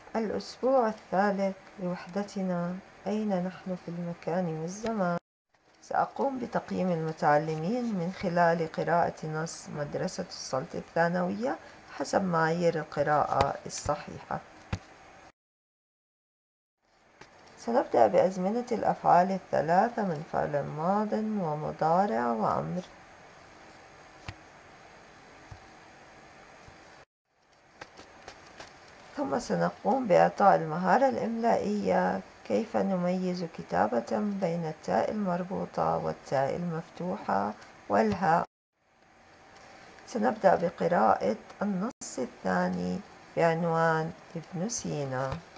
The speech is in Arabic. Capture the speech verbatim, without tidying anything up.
الأسبوع الثالث لوحدتنا أين نحن في المكان والزمان. سأقوم بتقييم المتعلمين من خلال قراءة نص مدرسة السلط الثانوية حسب معايير القراءة الصحيحة. سنبدأ بأزمنة الأفعال الثلاثة من فعل ماض ومضارع وأمر. ثم سنقوم بإعطاء المهارة الإملائية، كيف نميز كتابة بين التاء المربوطة والتاء المفتوحة والهاء. سنبدأ بقراءة النص الثاني بعنوان ابن سينا.